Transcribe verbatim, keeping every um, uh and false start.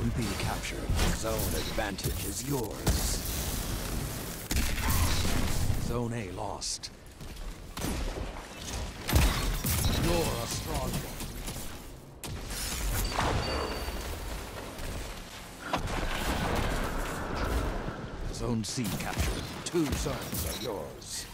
Zone B captured. Zone advantage is yours. Zone A lost. You're a strong one. Zone C captured. Two zones are yours.